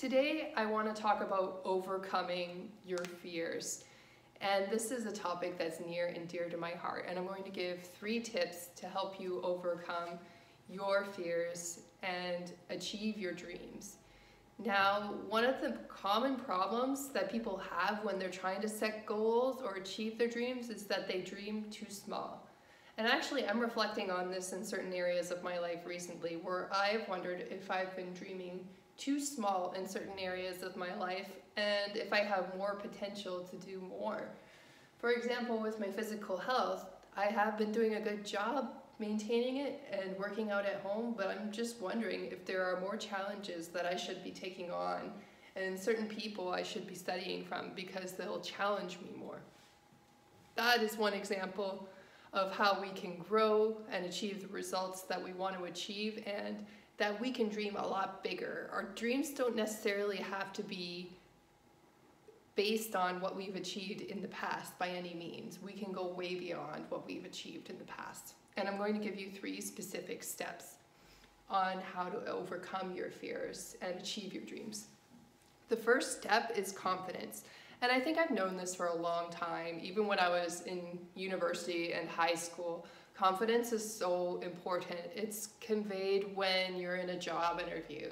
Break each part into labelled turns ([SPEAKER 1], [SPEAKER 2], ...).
[SPEAKER 1] Today I want to talk about overcoming your fears. And this is a topic that's near and dear to my heart. And I'm going to give 3 tips to help you overcome your fears and achieve your dreams. Now, one of the common problems that people have when they're trying to set goals or achieve their dreams is that they dream too small. And actually, I'm reflecting on this in certain areas of my life recently where I've wondered if I've been dreaming too small in certain areas of my life and if I have more potential to do more. For example, with my physical health, I have been doing a good job maintaining it and working out at home, but I'm just wondering if there are more challenges that I should be taking on and certain people I should be studying from because they'll challenge me more. That is one example of how we can grow and achieve the results that we want to achieve, and that we can dream a lot bigger. Our dreams don't necessarily have to be based on what we've achieved in the past by any means. We can go way beyond what we've achieved in the past. And I'm going to give you 3 specific steps on how to overcome your fears and achieve your dreams. The first step is confidence. And I think I've known this for a long time, even when I was in university and high school. Confidence is so important. It's conveyed when you're in a job interview.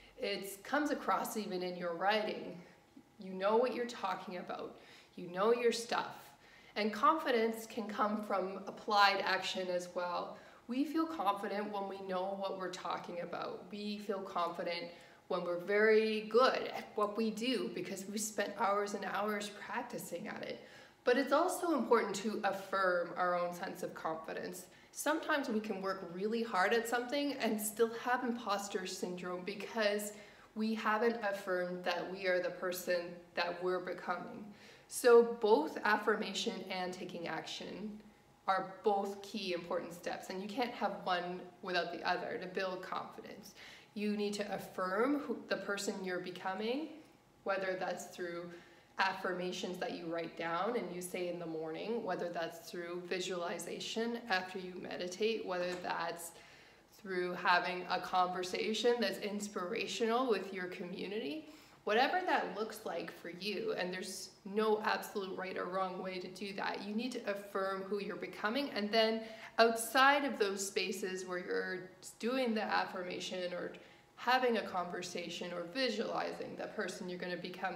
[SPEAKER 1] It comes across even in your writing. You know what you're talking about. You know your stuff. And confidence can come from applied action as well. We feel confident when we know what we're talking about. We feel confident when we're very good at what we do because we spent hours and hours practicing at it. But it's also important to affirm our own sense of confidence. Sometimes we can work really hard at something and still have imposter syndrome because we haven't affirmed that we are the person that we're becoming. So both affirmation and taking action are both key important steps, and you can't have one without the other to build confidence. You need to affirm the person you're becoming, whether that's through affirmations that you write down and you say in the morning, whether that's through visualization after you meditate, whether that's through having a conversation that's inspirational with your community, whatever that looks like for you. And there's no absolute right or wrong way to do that. You need to affirm who you're becoming, and then outside of those spaces where you're doing the affirmation or having a conversation or visualizing the person you're going to become,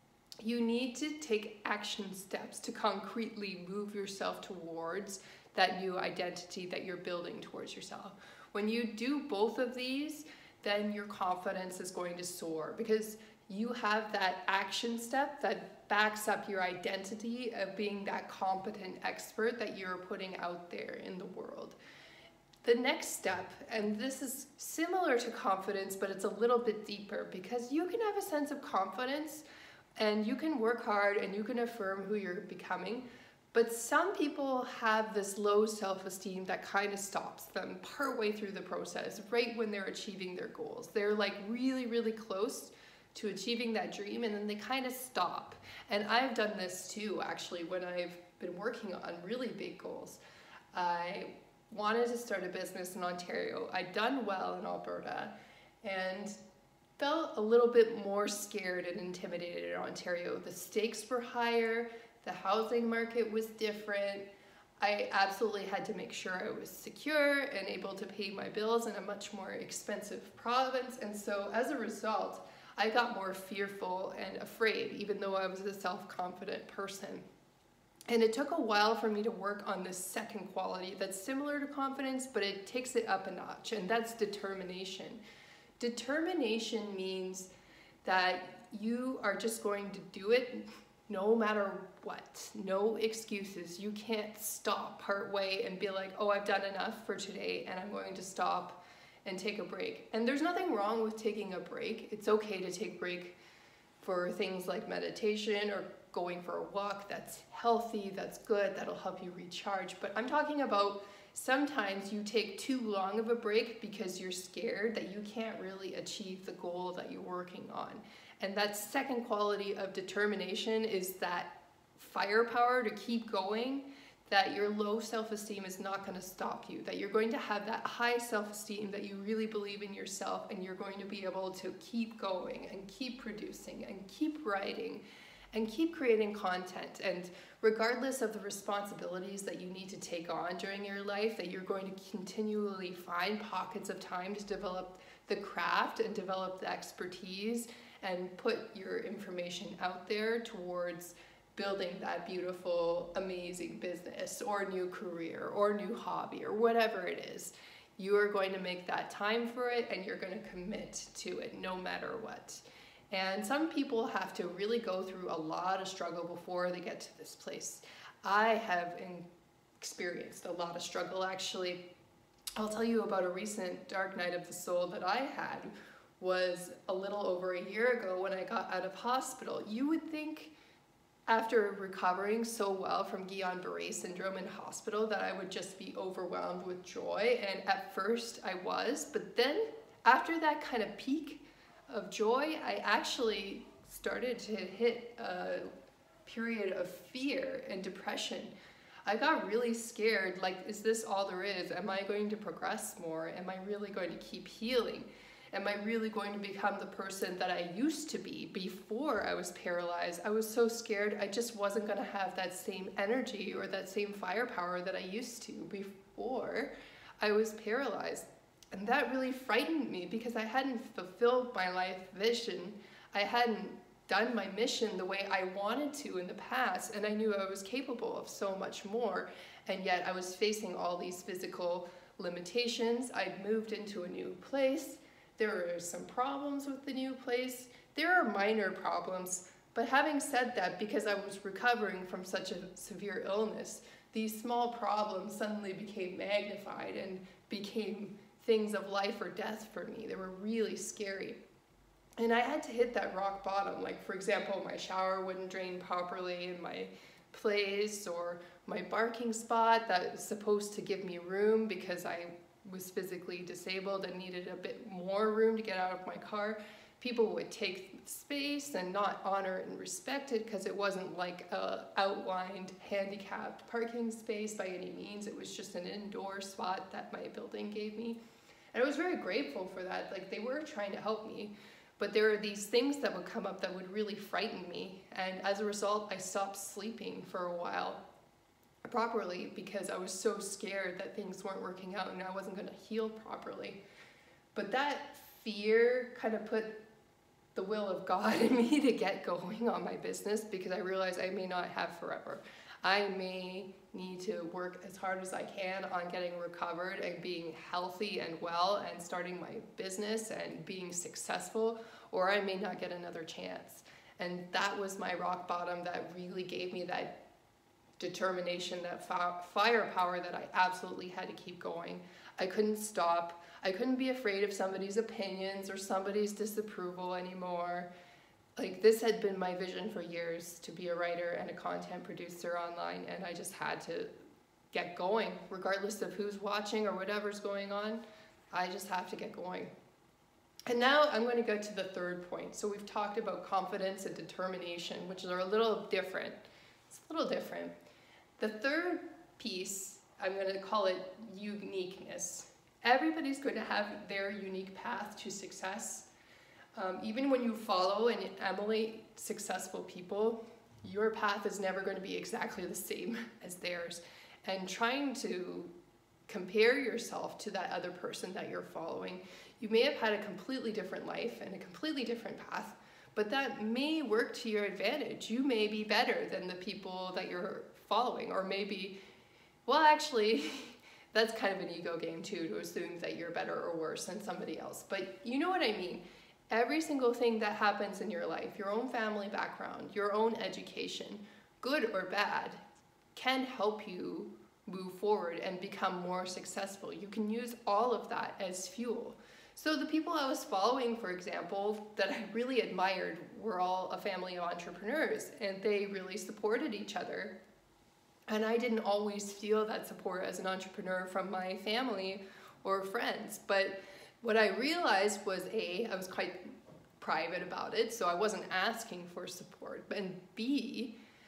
[SPEAKER 1] you need to take action steps to concretely move yourself towards that new identity that you're building towards yourself. When you do both of these, then your confidence is going to soar because you have that action step that backs up your identity of being that competent expert that you're putting out there in the world. The next step, and this is similar to confidence, but it's a little bit deeper because you can have a sense of confidence and you can work hard and you can affirm who you're becoming, but some people have this low self-esteem that kind of stops them partway through the process, right when they're achieving their goals. They're like really, really close to achieving that dream and then they kind of stop. And I've done this too, actually, when I've been working on really big goals. I wanted to start a business in Ontario. I'd done well in Alberta and felt a little bit more scared and intimidated in Ontario. The stakes were higher, the housing market was different. I absolutely had to make sure I was secure and able to pay my bills in a much more expensive province. And so as a result, I got more fearful and afraid, even though I was a self-confident person. And it took a while for me to work on this second quality that's similar to confidence, but it takes it up a notch, and that's determination. Determination means that you are just going to do it no matter what, no excuses. You can't stop partway and be like, oh, I've done enough for today and I'm going to stop and take a break. And there's nothing wrong with taking a break. It's okay to take a break for things like meditation or going for a walk. That's healthy, that's good, that'll help you recharge. But I'm talking about sometimes you take too long of a break because you're scared that you can't really achieve the goal that you're working on. And that second quality of determination is that firepower to keep going, that your low self-esteem is not going to stop you, that you're going to have that high self-esteem, that you really believe in yourself, and you're going to be able to keep going and keep producing and keep writing and keep creating content. And regardless of the responsibilities that you need to take on during your life, that you're going to continually find pockets of time to develop the craft and develop the expertise and put your information out there towards building that beautiful, amazing business or new career or new hobby or whatever it is. You are going to make that time for it, and you're going to commit to it no matter what. And some people have to really go through a lot of struggle before they get to this place. I have experienced a lot of struggle, actually. I'll tell you about a recent dark night of the soul that I had. Was a little over a year ago when I got out of hospital. You would think after recovering so well from Guillain-Barré syndrome in hospital that I would just be overwhelmed with joy, and at first I was, but then after that kind of peak of joy, I actually started to hit a period of fear and depression. I got really scared, like, is this all there is? Am I going to progress more? Am I really going to keep healing? Am I really going to become the person that I used to be before I was paralyzed? I was so scared I just wasn't going to have that same energy or that same firepower that I used to before I was paralyzed. And that really frightened me because I hadn't fulfilled my life vision. I hadn't done my mission the way I wanted to in the past, and I knew I was capable of so much more. And yet I was facing all these physical limitations. I'd moved into a new place. There were some problems with the new place. There are minor problems, but having said that, because I was recovering from such a severe illness, these small problems suddenly became magnified and became things of life or death for me. They were really scary. And I had to hit that rock bottom. Like, for example, my shower wouldn't drain properly in my place, or my parking spot that was supposed to give me room because I was physically disabled and needed a bit more room to get out of my car. People would take space and not honor it and respect it because it wasn't like a outlined handicapped parking space by any means. It was just an indoor spot that my building gave me. And I was very grateful for that. Like, they were trying to help me, but there were these things that would come up that would really frighten me. And as a result, I stopped sleeping for a while properly because I was so scared that things weren't working out and I wasn't going to heal properly. But that fear kind of put the will of God in me to get going on my business, because I realized I may not have forever. I may need to work as hard as I can on getting recovered and being healthy and well and starting my business and being successful, or I may not get another chance. And that was my rock bottom that really gave me that determination, that firepower that I absolutely had to keep going. I couldn't stop. I couldn't be afraid of somebody's opinions or somebody's disapproval anymore. Like, this had been my vision for years, to be a writer and a content producer online, and I just had to get going. Regardless of who's watching or whatever's going on, I just have to get going. And now I'm going to go to the third point. So we've talked about confidence and determination, which are a little different. It's a little different. The third piece, I'm going to call it uniqueness. Everybody's going to have their unique path to success. Even when you follow and emulate successful people, your path is never going to be exactly the same as theirs. And trying to compare yourself to that other person that you're following, you may have had a completely different life and a completely different path, but that may work to your advantage. You may be better than the people that you're following, or maybe, well, actually, that's kind of an ego game too, to assume that you're better or worse than somebody else. But you know what I mean. Every single thing that happens in your life, your own family background, your own education, good or bad, can help you move forward and become more successful. You can use all of that as fuel. So the people I was following, for example, that I really admired were all a family of entrepreneurs, and they really supported each other. And I didn't always feel that support as an entrepreneur from my family or friends. But what I realized was, A, I was quite private about it, so I wasn't asking for support. And B,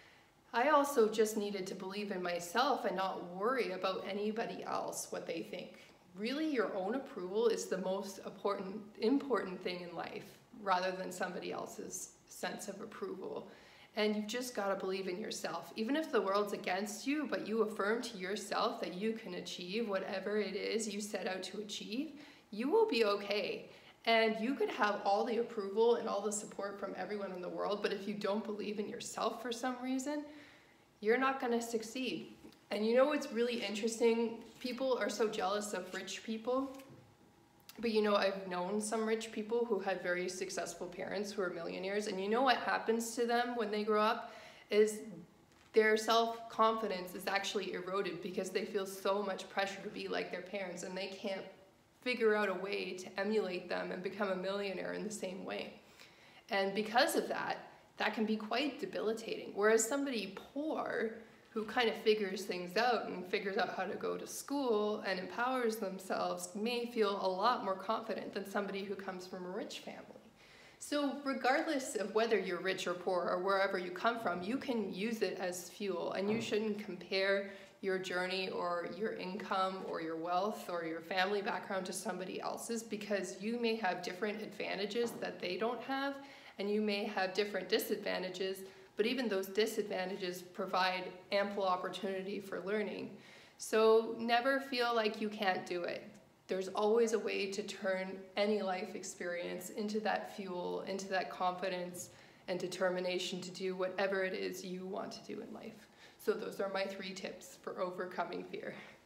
[SPEAKER 1] I also just needed to believe in myself and not worry about anybody else, what they think. Really, your own approval is the most important thing in life, rather than somebody else's sense of approval. And you've just got to believe in yourself. Even if the world's against you, but you affirm to yourself that you can achieve whatever it is you set out to achieve, you will be okay. And you could have all the approval and all the support from everyone in the world, but if you don't believe in yourself for some reason, you're not going to succeed. And you know what's really interesting? People are so jealous of rich people. But you know, I've known some rich people who had very successful parents who are millionaires, and you know what happens to them when they grow up is their self-confidence is actually eroded because they feel so much pressure to be like their parents, and they can't figure out a way to emulate them and become a millionaire in the same way. And because of that, that can be quite debilitating. Whereas somebody poor who kind of figures things out and figures out how to go to school and empowers themselves may feel a lot more confident than somebody who comes from a rich family. So regardless of whether you're rich or poor or wherever you come from, you can use it as fuel, and you shouldn't compare your journey or your income or your wealth or your family background to somebody else's, because you may have different advantages that they don't have, and you may have different disadvantages. But even those disadvantages provide ample opportunity for learning. So never feel like you can't do it. There's always a way to turn any life experience into that fuel, into that confidence and determination to do whatever it is you want to do in life. So those are my 3 tips for overcoming fear.